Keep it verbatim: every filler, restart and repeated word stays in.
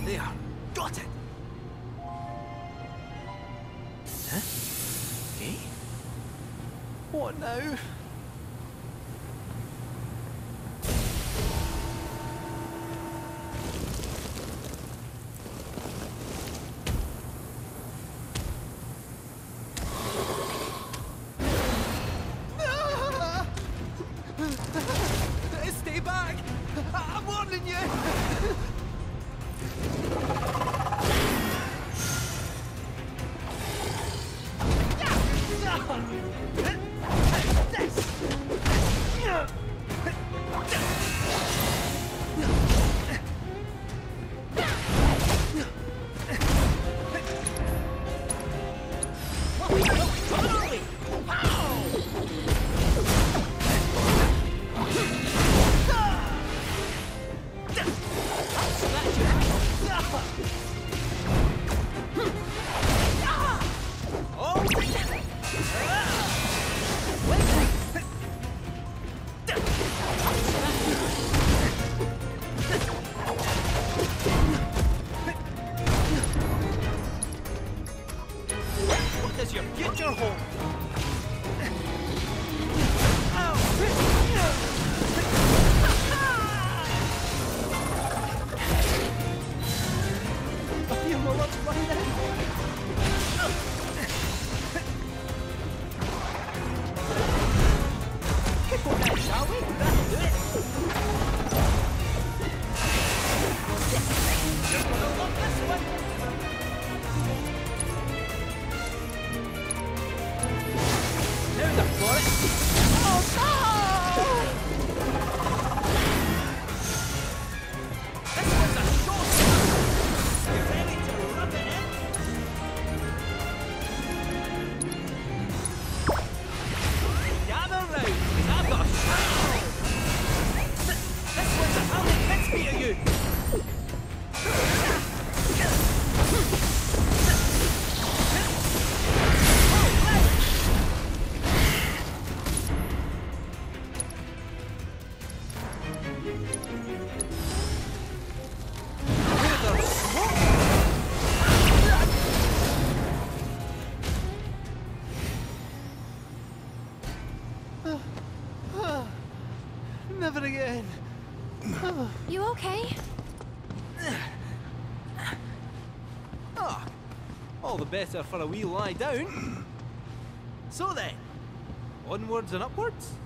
There. Got it! Huh? Eh? What now? Stay back! I'm warning you! Does your future hold? I feel my lungs running out. Kick on that, shall we? That'll do it. You're gonna love this one. There's a forest. Oh no! This one's a shot. You ready to rub it in? Gather round, because I've got a shot. This one's a howling pits me at you. Never again. You okay? Ah, all the better for a wee lie down. So then, onwards and upwards?